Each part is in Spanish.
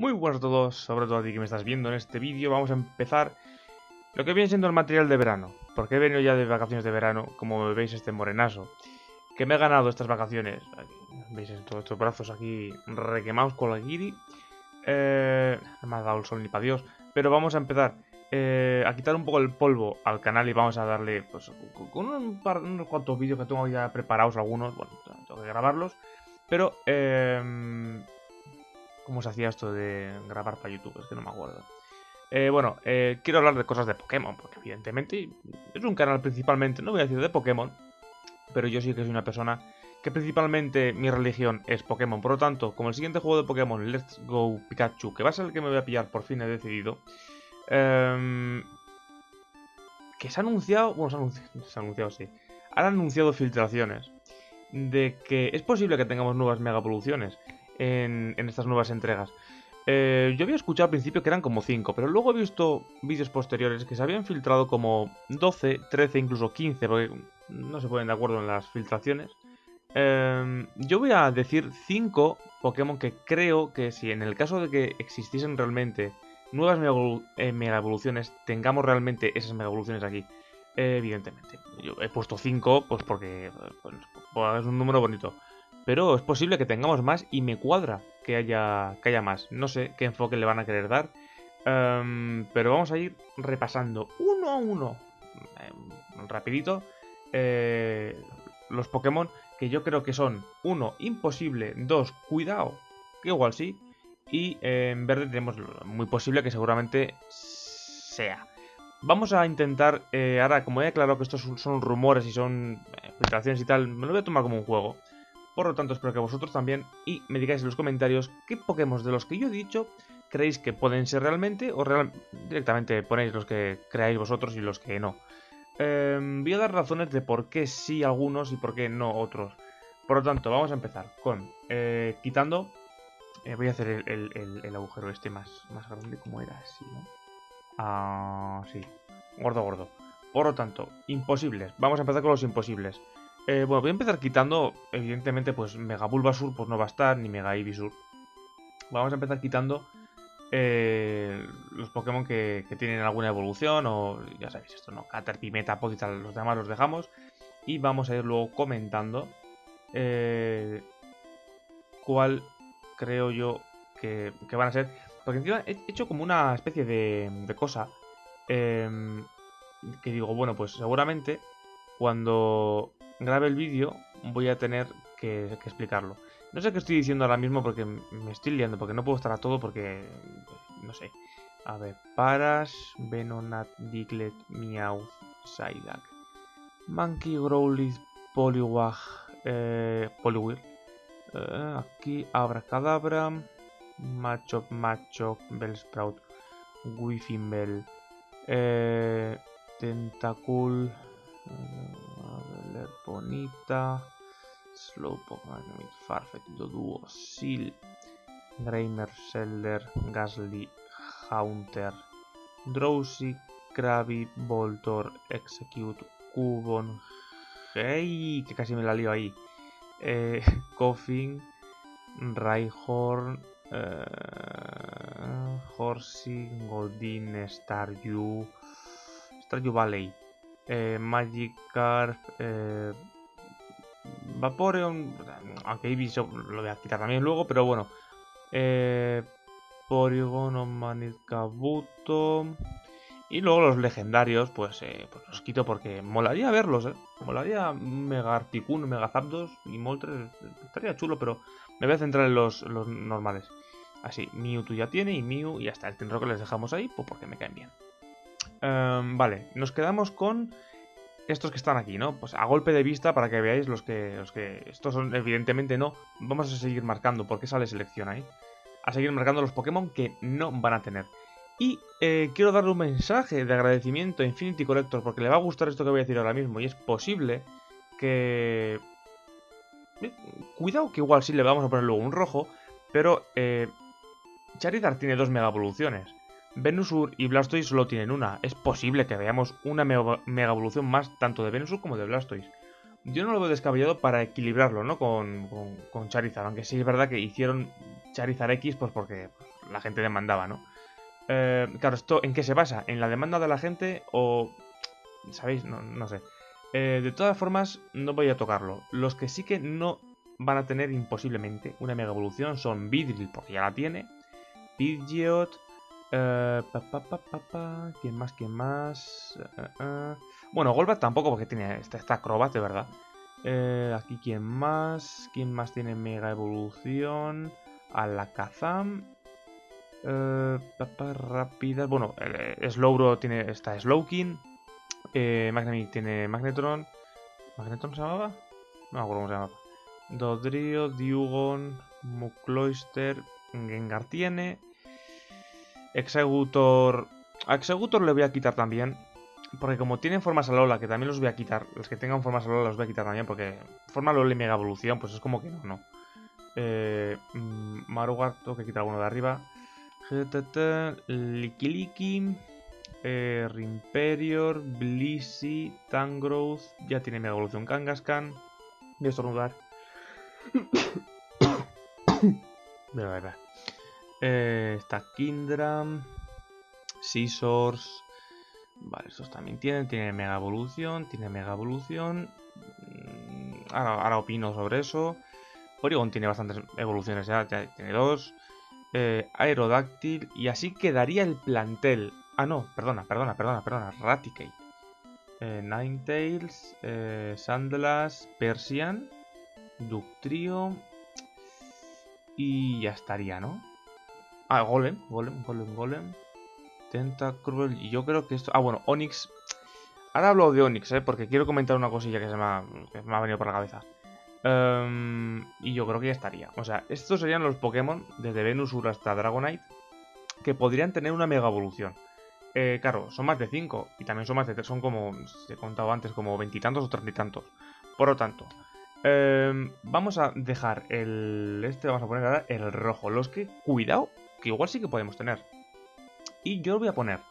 Muy buenas a todos, sobre todo a ti que me estás viendo en este vídeo. Vamos a empezar lo que viene siendo el material de verano, porque he venido ya de vacaciones de verano, como me veis este morenazo, que me he ganado estas vacaciones. Aquí, veis todos estos brazos aquí requemados con la guiri. No me ha dado el sol ni para Dios, pero vamos a empezar a quitar un poco el polvo al canal y vamos a darle, pues, con unos cuantos vídeos que tengo ya preparados algunos, bueno, tengo que grabarlos, pero ¿cómo se hacía esto de grabar para YouTube? Es que no me acuerdo. Quiero hablar de cosas de Pokémon, porque evidentemente es un canal principalmente, no voy a decir de Pokémon, pero yo sí que soy una persona que principalmente mi religión es Pokémon. Por lo tanto, como el siguiente juego de Pokémon, Let's Go Pikachu, que va a ser el que me voy a pillar, por fin he decidido, que se ha anunciado, bueno, se ha anunciado, sí, han anunciado filtraciones de que es posible que tengamos nuevas Mega Evoluciones en estas nuevas entregas. Yo había escuchado al principio que eran como 5, pero luego he visto vídeos posteriores que se habían filtrado como 12, 13, incluso 15, porque no se ponen de acuerdo en las filtraciones. Yo voy a decir 5 Pokémon que creo que si en el caso de que existiesen realmente nuevas Mega Evoluciones, tengamos realmente esas Mega Evoluciones aquí. Evidentemente, yo he puesto 5 pues porque es un número bonito. Pero es posible que tengamos más y me cuadra que haya más. No sé qué enfoque le van a querer dar. Pero vamos a ir repasando uno a uno, rapidito, los Pokémon que yo creo que son 1, imposible, 2, cuidado, que igual sí, y en verde tenemos muy posible que seguramente sea. Vamos a intentar, ahora como he aclarado que estos son rumores y son filtraciones y tal, me lo voy a tomar como un juego. Por lo tanto, espero que vosotros también y me digáis en los comentarios qué Pokémon de los que yo he dicho creéis que pueden ser realmente o directamente ponéis los que creáis vosotros y los que no. Voy a dar razones de por qué sí algunos y por qué no otros. Por lo tanto, vamos a empezar con quitando. Voy a hacer el agujero este más grande, como era así, ¿no? Ah, sí. Gordo. Por lo tanto, imposibles. Vamos a empezar con los imposibles. Voy a empezar quitando, evidentemente, pues Mega Bulbasaur pues no va a estar, ni Mega Ivysaur. Vamos a empezar quitando los Pokémon que tienen alguna evolución o, ya sabéis esto, ¿no? Caterpie, Metapod y tal, los demás los dejamos. Y vamos a ir luego comentando cuál creo yo que van a ser. Porque encima he hecho como una especie de cosa que digo, bueno, pues seguramente cuando grabe el vídeo voy a tener que explicarlo. No sé qué estoy diciendo ahora mismo porque me estoy liando, porque no puedo estar a todo porque... no sé. A ver, Paras, Venonat, Diglett, Meowth, Psyduck, Monkey, Growlithe, Poliwag, Poliwhirl. Aquí Abracadabra, Machop, Bellsprout, Whiffinbell, Tentacool, Bonita, Slowpoke, Magnemite, Farfetch, Doduo, Seal, Grimer, Shellder, Gastly, Haunter, Drowsy, Krabby, Voltor, Execute, Cubone, hey, que casi me la lío ahí, Koffing, Rhyhorn, Horsey, Goldeen, Staryu Valley, Magikarp, Vaporeon, aunque Eevee lo voy a quitar también luego, pero bueno, Porygon, Omanit, Kabuto. Y luego los legendarios, pues los quito porque molaría verlos, Molaría Mega Articuno, Mega Zapdos y Moltres. Estaría chulo, pero me voy a centrar en los normales. Así, Mewtwo ya tiene y Mew y hasta el Tinrock les dejamos ahí, pues porque me caen bien. Vale, nos quedamos con estos que están aquí, ¿no? Pues a golpe de vista para que veáis los que estos son, evidentemente no. Vamos a seguir marcando, porque sale selección ahí. A seguir marcando los Pokémon que no van a tener. Y quiero darle un mensaje de agradecimiento a Infinity Collector porque le va a gustar esto que voy a decir ahora mismo. Y es posible que... cuidado que igual sí le vamos a poner luego un rojo. Pero Charizard tiene 2 Mega Evoluciones. Venusaur y Blastoise solo tienen una. Es posible que veamos una Mega Evolución más tanto de Venusaur como de Blastoise. Yo no lo veo descabellado para equilibrarlo, ¿no? Con Charizard. Aunque sí es verdad que hicieron Charizard X, pues porque la gente demandaba, ¿no? Claro, ¿esto en qué se basa? ¿En la demanda de la gente o...? ¿Sabéis? No sé. De todas formas, no voy a tocarlo. Los que sí que no van a tener imposiblemente una mega evolución son Vidril, porque ya la tiene. Pidgeot. ¿Quién más? ¿Quién más? Bueno, Golbat tampoco, porque tiene esta Crobat, de verdad. Aquí, ¿quién más? ¿Quién más tiene mega evolución? Alakazam. Rápidas. Bueno, Slowbro tiene esta Slowking. Magnemite tiene Magnetron. ¿Magnetron se llamaba? No me acuerdo cómo se llamaba. Dodrio, Dewgong, Mukloister, Gengar tiene. Executor. A Executor le voy a quitar también. Porque como tienen formas Alola, que también los voy a quitar. Los que tengan formas Alola los voy a quitar también. Porque forma Alola y Mega Evolución, pues es como que no. Marowak, tengo que quitar alguno de arriba. Lickilicky. Rimperior, Blissey, Tangrowth. Ya tiene Mega Evolución Kangaskhan. Voy a estornudar. Está Kindra. Scizors. Vale, estos también tienen Mega Evolución. Tiene Mega Evolución. Ahora opino sobre eso. Porygon tiene bastantes evoluciones ya tiene 2. Aerodactyl. Y así quedaría el plantel. Ah, no, perdona. Raticate. Ninetales. Sandlass. Persian. Ductrio. Y ya estaría, ¿no? Ah, Golem. Tentacruel. Y yo creo que esto... Ah, bueno, Onix. Ahora hablo de Onix, porque quiero comentar una cosilla que me ha venido por la cabeza. Y yo creo que ya estaría. O sea, estos serían los Pokémon, desde Venusaur hasta Dragonite, que podrían tener una mega evolución. Claro, son más de 5. Y también son más de 3. Son como, he contado antes, como 20 y tantos o 30 y tantos. Por lo tanto, vamos a dejar vamos a poner ahora el rojo. Los que, cuidado, que igual sí que podemos tener. Y yo lo voy a poner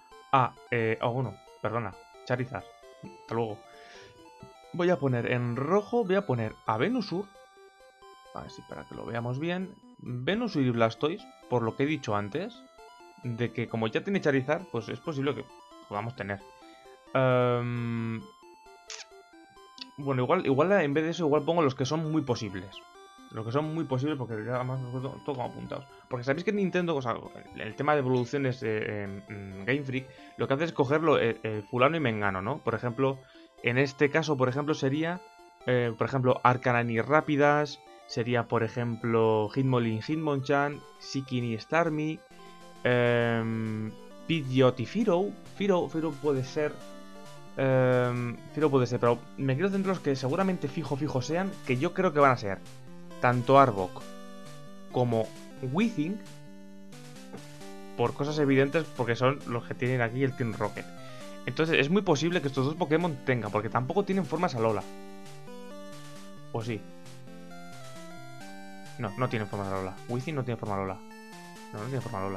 Charizard. Hasta luego. Voy a poner en rojo, voy a poner a Venusaur. A ver si para que lo veamos bien. Venusaur y Blastoise, por lo que he dicho antes, de que como ya tiene Charizard, pues es posible que podamos tener. Bueno, igual en vez de eso, igual pongo los que son muy posibles. Los que son muy posibles, porque ya más los tengo todo como apuntados. Porque sabéis que Nintendo, o sea, el tema de evoluciones en Game Freak, lo que hace es cogerlo fulano y mengano, ¿no? Por ejemplo, en este caso, por ejemplo, sería, Arcanine Rápidas, sería, por ejemplo, Hitmonlee, Hitmonchan, Seaking y Starmie, Pidgeot y Firo. Firo puede ser... pero me quiero centrar en los que seguramente fijo sean, que yo creo que van a ser tanto Arbok como Weezing, por cosas evidentes, porque son los que tienen aquí el Team Rocket. Entonces es muy posible que estos dos Pokémon tengan, porque tampoco tienen formas Alola. ¿O sí? No tienen formas Alola. Weezing no tiene forma Alola. No tiene forma Alola.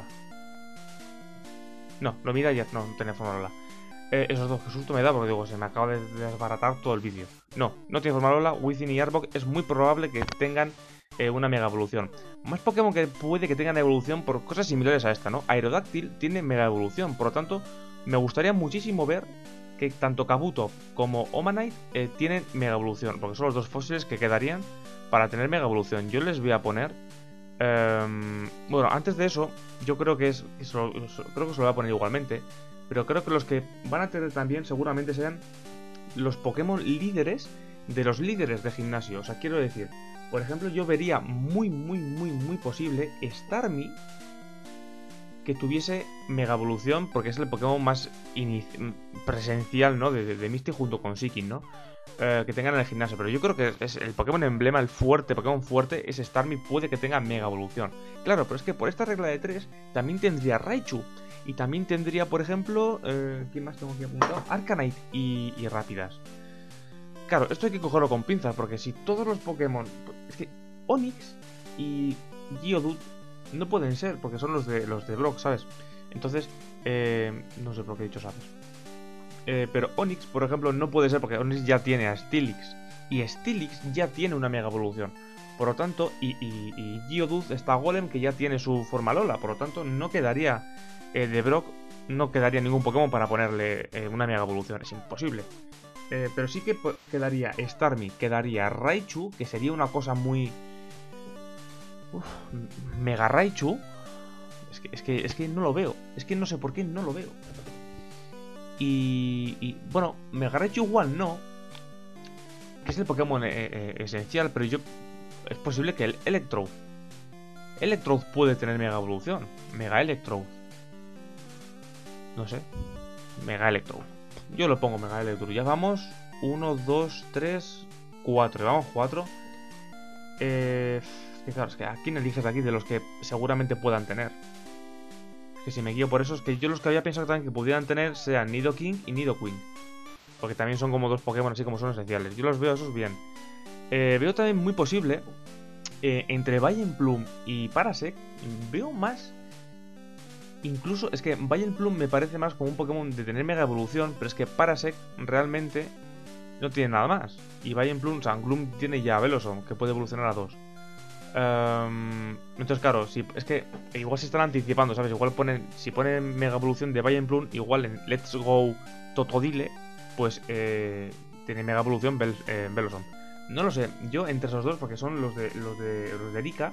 No, lo mira ya, no tiene forma Alola. Esos dos, que susto me da, porque digo, se me acaba de desbaratar todo el vídeo. No tiene forma Alola. Weezing y Arbok es muy probable que tengan una mega evolución. Más Pokémon que puede que tengan evolución por cosas similares a esta, ¿no? Aerodactyl tiene mega evolución, por lo tanto, me gustaría muchísimo ver que tanto Kabuto como Omanite tienen mega evolución, porque son los dos fósiles que quedarían para tener mega evolución. Yo les voy a poner... bueno, antes de eso, yo creo que creo que se lo voy a poner igualmente. Pero creo que los que van a tener también seguramente sean los Pokémon líderes de los líderes de gimnasio. O sea, quiero decir, por ejemplo, yo vería muy posible Starmie que tuviese Mega Evolución, porque es el Pokémon más presencial, ¿no? De Misty junto con Seaking, ¿no? Que tengan en el gimnasio. Pero yo creo que es el Pokémon emblema, el Pokémon fuerte, es Starmie, puede que tenga Mega Evolución. Claro, pero es que por esta regla de 3 también tendría Raichu. Y también tendría, por ejemplo, ¿quién más tengo aquí apuntado? Arcanite y Rápidas. Claro, esto hay que cogerlo con pinzas, porque si todos los Pokémon... Es que Onix y Geodude no pueden ser, porque son los de Brock, ¿sabes? Entonces, no sé por qué he dicho, ¿sabes? Pero Onix, por ejemplo, no puede ser, porque Onix ya tiene a Steelix. Y Steelix ya tiene una mega evolución. Por lo tanto, y Geodude está Golem, que ya tiene su forma Alola. Por lo tanto, no quedaría de Brock, no quedaría ningún Pokémon para ponerle una Mega Evolución. Es imposible. Pero sí que quedaría Starmie, quedaría Raichu, que sería una cosa muy... Mega Raichu. Es que no lo veo. Es que no sé por qué no lo veo. Bueno, Mega Raichu igual no, que es el Pokémon esencial, pero es posible que el Electrode puede tener Mega Evolución. Mega Electrode. No sé. Mega Electrode. Yo lo pongo Mega Electrode. Ya vamos. 1, 2, 3, 4. Vamos 4. Claro, es que ¿a quién eliges aquí de los que seguramente puedan tener? Es que si me guío por eso, es que yo los que había pensado también que pudieran tener sean Nidoking y Nidoqueen. Porque también son como dos Pokémon así como son esenciales. Yo los veo esos bien. Veo también muy posible entre Vileplume y Parasect. Veo más. Incluso es que Vileplume me parece más como un Pokémon de tener Mega Evolución. Pero es que Parasect realmente no tiene nada más. Y Vileplume, o sea, Gloom tiene ya Veloson, que puede evolucionar a 2. Entonces, claro, es que igual se están anticipando, ¿sabes? Igual si ponen Mega Evolución de Vileplume, igual en Let's Go Totodile, pues tiene Mega Evolución Veloson. No lo sé, yo entre esos dos, porque son los de Erika,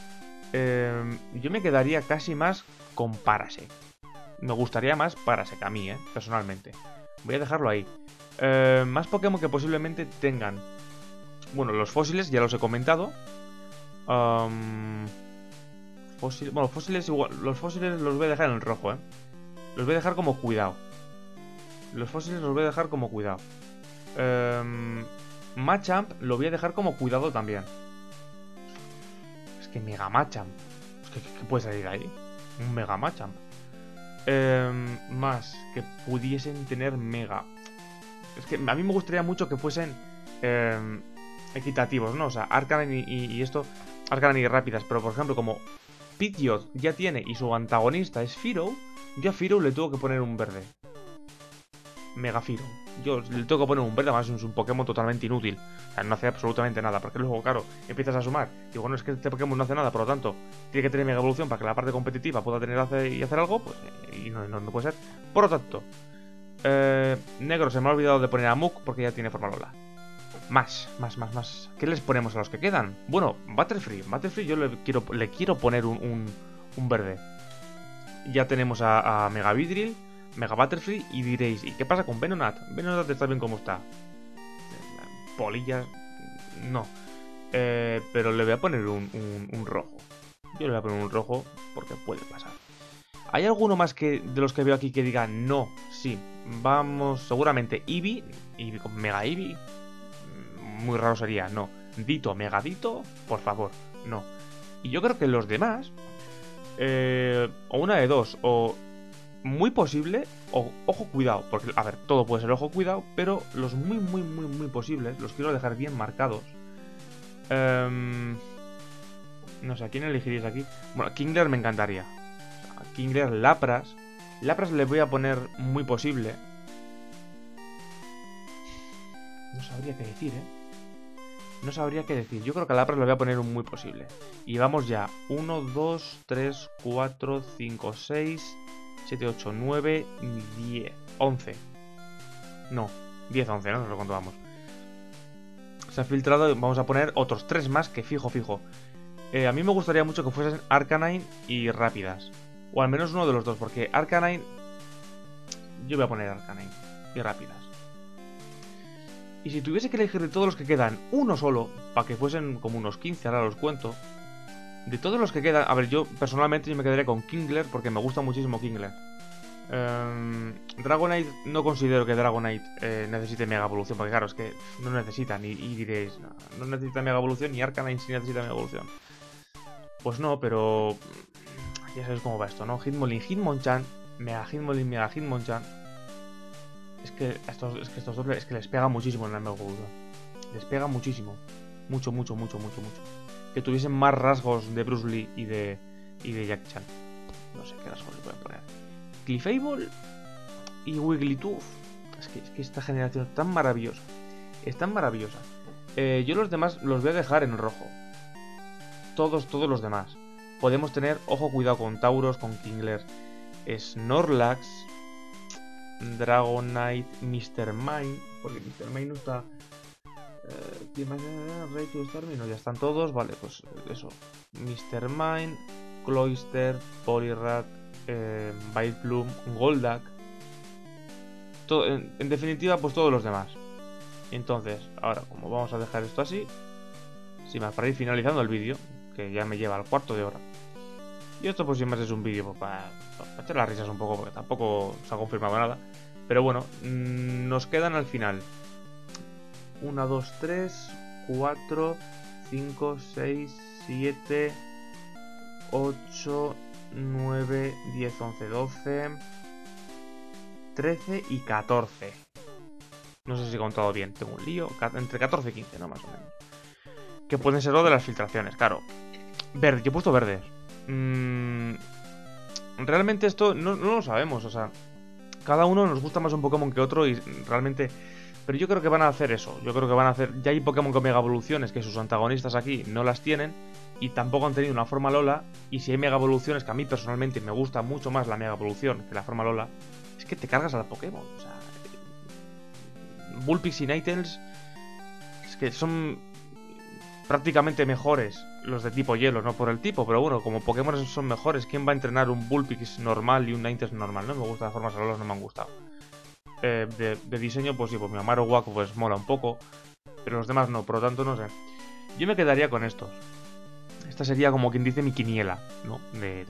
yo me quedaría casi más con Parasect. Me gustaría más Parasect a mí, personalmente. Voy a dejarlo ahí. Más Pokémon que posiblemente tengan. Bueno, los fósiles ya los he comentado. Bueno, fósiles igual. Los fósiles los voy a dejar en el rojo, Los voy a dejar como cuidado. Los fósiles los voy a dejar como cuidado. Machamp lo voy a dejar como cuidado también. Es que Mega Machamp. Es que ¿qué puede salir ahí? Un Mega Machamp. Más que pudiesen tener Mega. Es que a mí me gustaría mucho que fuesen equitativos, ¿no? O sea, Arcanine y esto. Arcanine y rápidas. Pero por ejemplo, como Pidgeot ya tiene y su antagonista es Fearow, yo a Fearow le tengo que poner un verde. Mega Fearow. Yo le tengo que poner un verde, además es un Pokémon totalmente inútil. O sea, no hace absolutamente nada. Porque luego, claro, empiezas a sumar. Y bueno, es que este Pokémon no hace nada, por lo tanto, tiene que tener Mega Evolución para que la parte competitiva pueda tener hacer algo. Pues, y no puede ser. Por lo tanto, negro, se me ha olvidado de poner a Muk porque ya tiene forma Lola. Más. ¿Qué les ponemos a los que quedan? Bueno, Butterfree. Butterfree yo le quiero poner un verde. Ya tenemos a Mega Vidril, Mega Butterfree y diréis, ¿y qué pasa con Venonat? Venonat está bien como está. Polillas, no. Pero le voy a poner un rojo. Yo le voy a poner un rojo porque puede pasar. ¿Hay alguno más de los que veo aquí que diga no? Sí, vamos, seguramente Eevee con Mega Eevee. Muy raro sería, no. Dito, Mega Dito, por favor, no. Y yo creo que los demás, o una de dos, o muy posible, o ojo cuidado, porque, a ver, todo puede ser ojo cuidado, pero los muy posibles, los quiero dejar bien marcados. No sé, ¿a quién elegiríais aquí? Bueno, Kingler me encantaría. O sea, Kingler, Lapras. Lapras le voy a poner muy posible. No sabría qué decir, No sabría qué decir. Yo creo que a Lapras le voy a poner un muy posible. Y vamos ya. 1, 2, 3, 4, 5, 6, 7, 8, 9, 10, 11. No, 10, 11, no sé cuánto vamos. Se ha filtrado y vamos a poner otros 3 más que fijo. A mí me gustaría mucho que fuesen Arcanine y Rápidas. O al menos uno de los dos, porque Arcanine... Yo voy a poner Arcanine y Rápidas. Y si tuviese que elegir de todos los que quedan uno solo, para que fuesen como unos 15, ahora los cuento. De todos los que quedan, a ver, yo personalmente me quedaría con Kingler porque me gusta muchísimo Kingler. Dragonite, no considero que Dragonite necesite Mega Evolución, porque claro, es que no necesitan. Y diréis, no necesita Mega Evolución, y Arcanine sí necesita Mega Evolución. Pues no, pero ya sabéis cómo va esto, ¿no? Hitmonlee, Hitmonchan, Mega Hitmonlee, Mega Hitmonchan. Es que estos dos es que les pega muchísimo en la Mega Evolución. Les pega muchísimo. Mucho. Que tuviesen más rasgos de Bruce Lee y de Jackie Chan. No sé qué rasgos le pueden poner. Clefable y Wigglytuff. Es que esta generación es tan maravillosa. Es tan maravillosa. Yo los demás los voy a dejar en rojo. todos los demás. Podemos tener, ojo, cuidado con Tauros, con Kingler, Snorlax, Dragonite, Mr. Mime, porque Mr. Mime no está... Rachel Starmie, no, ya están todos, vale, pues eso. Mr. Mime, Cloyster, Poliwrath, Vileplume, Golduck. En definitiva, pues todos los demás. Entonces, ahora, como vamos a dejar esto así, sin más, para ir finalizando el vídeo, que ya me lleva al cuarto de hora. Y esto pues sin más es un vídeo pues, para echar las risas un poco, porque tampoco se ha confirmado nada. Pero bueno, nos quedan al final 1, 2, 3, 4, 5, 6, 7, 8, 9, 10, 11, 12, 13 y 14. No sé si he contado bien, tengo un lío. Entre 14 y 15, ¿no? Más o menos. Que pueden ser lo de las filtraciones, claro. Verde, yo he puesto verdes. Realmente esto no lo sabemos, o sea, cada uno nos gusta más un Pokémon que otro y realmente... Pero yo creo que van a hacer eso, yo creo que van a hacer... Ya hay Pokémon con Mega Evoluciones que sus antagonistas aquí no las tienen y tampoco han tenido una forma Alola, y si hay Mega Evoluciones, que a mí personalmente me gusta mucho más la Mega Evolución que la forma Alola, es que te cargas a la Pokémon, o sea... Vulpix y Ninetales es que son prácticamente mejores los de tipo hielo, no por el tipo, pero bueno, como Pokémon son mejores, ¿quién va a entrenar un Vulpix normal y un Ninetales normal? No me gusta, las formas Alolas no me han gustado. De diseño, pues sí, pues mi Amarowak pues mola un poco, pero los demás no, por lo tanto no sé. Yo me quedaría con estos. Esta sería como quien dice mi quiniela, ¿no?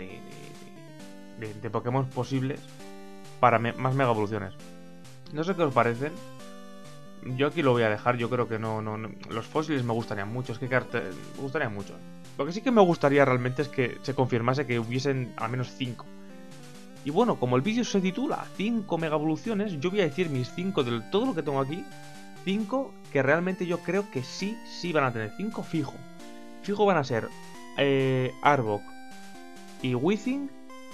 De Pokémon posibles para más Mega Evoluciones. No sé qué os parecen. Yo aquí lo voy a dejar, yo creo que no. Los fósiles me gustarían mucho, es que me gustarían mucho. Lo que sí que me gustaría realmente es que se confirmase que hubiesen al menos 5. Y bueno, como el vídeo se titula 5 Mega Evoluciones, yo voy a decir mis 5 de todo lo que tengo aquí. 5 que realmente yo creo que sí van a tener. 5 fijo. Fijo van a ser Arbok y Weezing.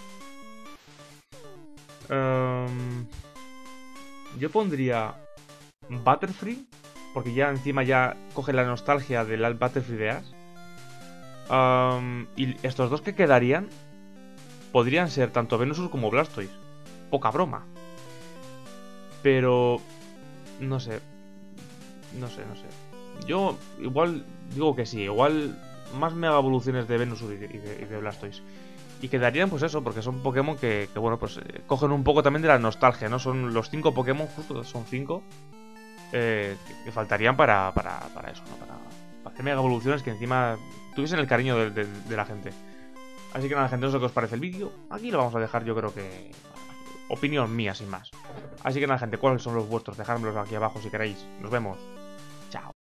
Yo pondría Butterfree, porque ya encima ya coge la nostalgia del Butterfree de Ash. Y estos dos que quedarían podrían ser tanto Venusaur como Blastoise. Poca broma. Pero... No sé. Yo igual digo que sí. Igual más Mega Evoluciones de Venusaur y de Blastoise. Y quedarían pues eso, porque son Pokémon que bueno, pues cogen un poco también de la nostalgia, ¿no? Son los 5 Pokémon, justo son 5. Que faltarían para eso, ¿no? Para hacer Mega Evoluciones que encima tuviesen el cariño de la gente. Así que nada, gente, no sé qué os parece el vídeo. Aquí lo vamos a dejar, yo creo que... Opinión mía, sin más. Así que nada, gente, ¿cuáles son los vuestros? Dejádmelos aquí abajo si queréis. Nos vemos. Chao.